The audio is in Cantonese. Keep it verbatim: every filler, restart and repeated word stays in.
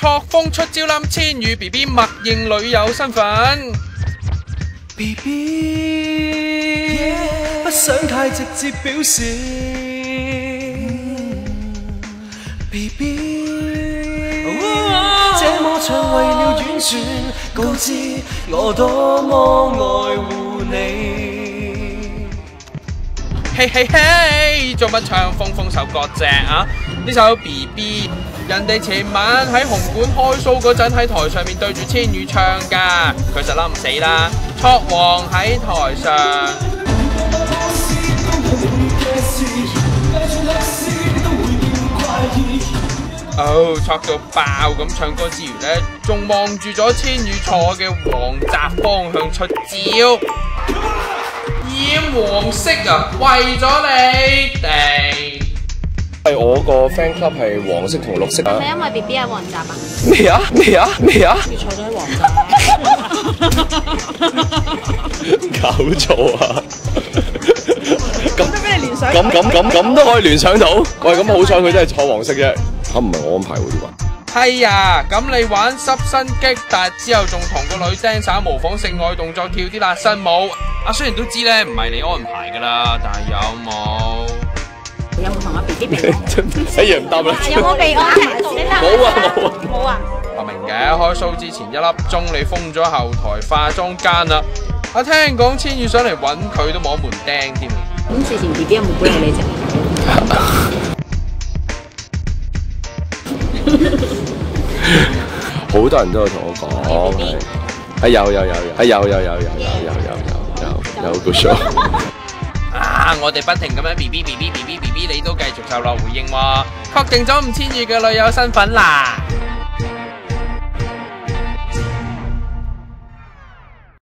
錯風出招冧，千羽 B B 默認女友身份。 B B， 不想太直接表示。B B， 這麼長為了婉轉，告知我多麼愛護你。 嘿嘿嘿，做乜唱風風手割隻啊？呢首 B B， 人哋前晚喺紅館開 show 嗰陣喺台上面對住千羽唱㗎，佢實冧唔死啦。錯王喺台上，哦，錯到爆咁唱歌之餘呢，仲望住咗千羽坐嘅黃澤方向出招，染黃色啊，為咗你哋。 係我個 fan club 係黃色同綠色啊！ 係因為 B B 係黃澤啊？ 咩啊咩啊咩啊！ 要坐咗喺黃澤， 搞錯啊！咁都俾你聯想， 咁咁咁咁都可以聯想到。喂，咁好彩佢真係坐黃色啫。嚇唔係我安排喎啲話。 係啊，咁你玩濕身擊達之後，仲同個女 dancer 模仿性愛動作跳啲辣身舞。啊，雖然都知咧唔係你安排噶啦，但係有冇？ 有冇同阿 B B 備案？ 一樣唔答啦。 有冇備案？ 冇啊冇啊冇啊！ 我明嘅，開 show 之前一粒鐘你封咗後台化妝間啦。我聽講千羽上嚟揾佢都摸門釘添。 咁之前 B B 有冇鼓勵你啫？ 好多人都有同我講，係有有有有，係有有有有有有有有有個 show。 啊！我哋不停咁樣 B B B B B B B B， 你都繼續受落回應喎，確定咗吳千羽嘅女友身份啦。